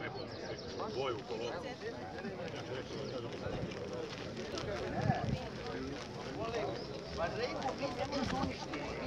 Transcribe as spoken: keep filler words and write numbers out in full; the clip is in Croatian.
Boju u kolonu. Ma Rejko, mi ne možeš uništiti.